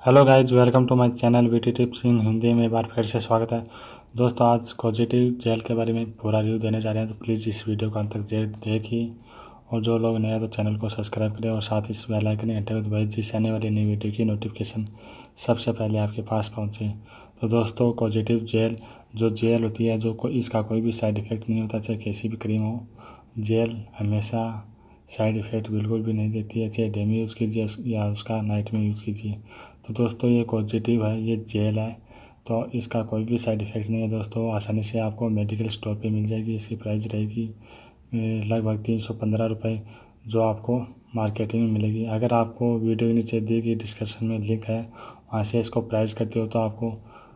Hello guys, welcome to my channel VT tips in Hindi में एक बार फिर से स्वागत है। दोस्तों, आज पॉजिटिव जेल के बारे में पूरा रिव्यू देने जा रहे हैं, तो प्लीज़ इस वीडियो को अंत तक देखिए। और जो लोग नए हैं तो चैनल को सब्सक्राइब करें और साथ ही इस बेल आइकन घंटे को दबाएं, जिससे आने वाली नई वीडियो की नोटिफिकेशन सबसे पहले आपके पास पहुँचे। तो दोस्तों, पॉजिटिव जेल जो जेल होती है, इसका कोई भी साइड इफ़ेक्ट नहीं होता, चाहे कैसी भी क्रीम हो। जेल हमेशा साइड इफ़ेक्ट बिल्कुल भी नहीं देती है, चाहे डे में यूज़ कीजिए या उसका नाइट में यूज़ कीजिए। तो दोस्तों, ये पॉजिटिव है, ये जेल है, तो इसका कोई भी साइड इफ़ेक्ट नहीं है। दोस्तों, आसानी से आपको मेडिकल स्टोर पे मिल जाएगी। इसकी प्राइस रहेगी लगभग 315 रुपये, जो आपको मार्केटिंग में मिलेगी। अगर आपको वीडियो के नीचे दी गई डिस्क्रिप्शन में लिंक है, वहाँ से इसको प्राइस करते हो तो आपको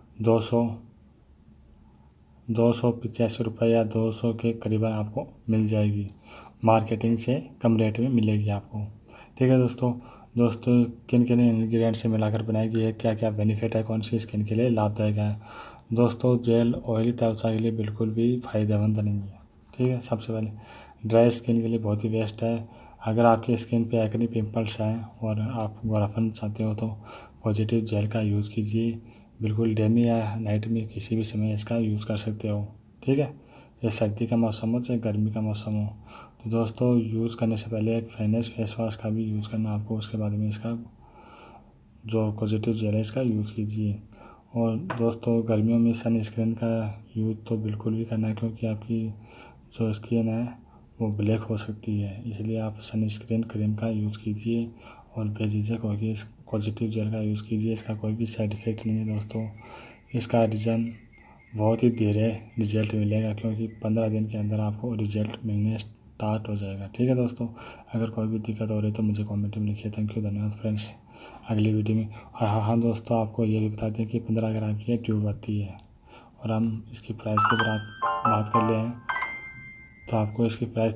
285 रुपये या 200 के करीबन आपको मिल जाएगी। मार्केटिंग से कम रेट में मिलेगी आपको। ठीक है दोस्तों, किन किन इंग्रेडिएंट से मिलाकर बनाई गई है, क्या क्या बेनिफिट है, कौन सी स्किन के लिए लाभदायक है। दोस्तों, जेल ऑयली त्वचा के लिए बिल्कुल भी फ़ायदेमंद नहीं है। ठीक है, सबसे पहले ड्राई स्किन के लिए बहुत ही बेस्ट है। अगर आपकी स्किन पे एक्ने पिंपल्स हैं और आप गोरापन चाहते हो तो पॉजिटिव जेल का यूज़ कीजिए। बिल्कुल डे में या नाइट में किसी भी समय इसका यूज़ कर सकते हो। ठीक है, चाहे सर्दी का मौसम हो चाहे गर्मी का मौसम हो। तो दोस्तों, यूज़ करने से पहले एक फेस वॉश का भी यूज़ करना आपको, उसके बाद में इसका जो पॉजिटिव जेल है इसका यूज़ कीजिए। और दोस्तों, गर्मियों में सन स्क्रीन का यूज़ तो बिल्कुल भी करना है, क्योंकि आपकी जो स्किन है वो ब्लैक हो सकती है। इसलिए आप सन स्क्रीन क्रीम का यूज़ कीजिए और बेझिझक होकर इस पॉजिटिव जेल का यूज़ कीजिए। इसका कोई भी साइड इफ़ेक्ट नहीं है दोस्तों। इसका बहुत ही धीरे रिजल्ट मिलेगा, क्योंकि 15 दिन के अंदर आपको रिजल्ट मिलने स्टार्ट हो जाएगा। ठीक है दोस्तों, अगर कोई भी दिक्कत हो रही है तो मुझे कमेंट में लिखिए। थैंक यू, धन्यवाद फ्रेंड्स। अगली वीडियो में और हाँ दोस्तों, आपको ये भी बता दें कि 15 ग्राम की ट्यूब आती है और हम इसकी प्राइस की बात कर ले हैं तो आपको इसकी प्राइस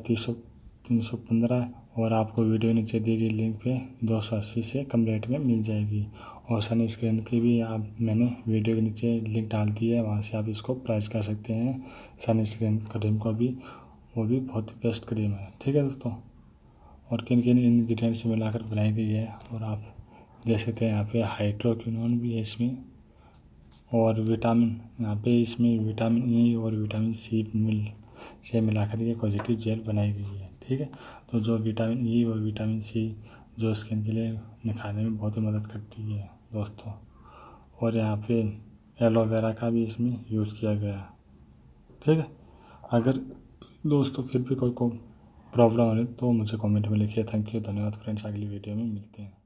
315 और आपको वीडियो नीचे दी गई लिंक पे 280 से कम रेट में मिल जाएगी। और सन स्क्रीन की भी मैंने वीडियो के नीचे लिंक डाल दी है, वहाँ से आप इसको प्राइस कर सकते हैं। सन स्क्रीन क्रीम को भी, वो भी बहुत ही बेस्ट क्रीम है। ठीक है दोस्तों, और किन किन इंग्रेडिएंट से मिलाकर बनाई गई है और आप देख सकते हैं। यहाँ पे हाइड्रोक्विनोन भी है इसमें, और विटामिन, यहाँ पे इसमें विटामिन ई और विटामिन सी से मिलाकर ये पॉजिटिव जेल बनाई गई है। ठीक है, तो जो विटामिन ई और विटामिन सी जो स्किन के लिए निखारने में बहुत ही मदद करती है दोस्तों। और यहाँ पे एलोवेरा का भी इसमें यूज़ किया गया है। ठीक है, अगर दोस्तों फिर भी कोई प्रॉब्लम है तो मुझे कमेंट में लिखिए। थैंक यू, धन्यवाद फ्रेंड्स। अगली वीडियो में मिलते हैं।